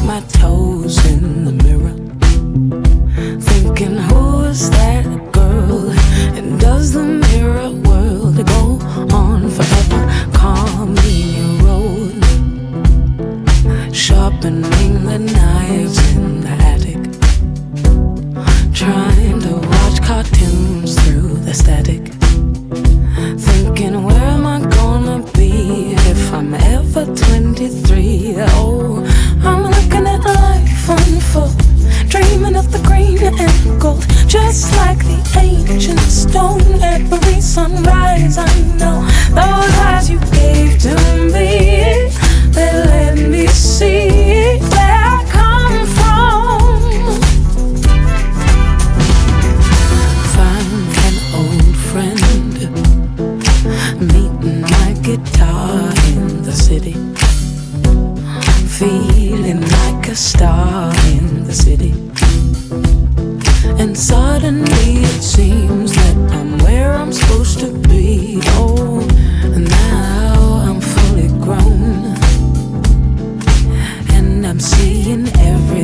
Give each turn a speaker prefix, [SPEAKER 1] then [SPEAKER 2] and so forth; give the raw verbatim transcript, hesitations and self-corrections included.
[SPEAKER 1] my toes in the mirror, thinking, who is that girl? And does the mirror world go on forever? Call me a road, sharpening the knives in the attic, trying to watch cartoons through the static, thinking, where am I gonna be if I'm ever twenty-three? Oh, I'm looking at life unfold, dreaming of the green and gold, just like the ancient stone. Every sunrise I know those eyes you gave to me, they let me see where I come from. Found an old friend, meeting my guitar in the city, feeling like a star in the city. And suddenly it seems that I'm where I'm supposed to be. Oh, now I'm fully grown, and I'm seeing every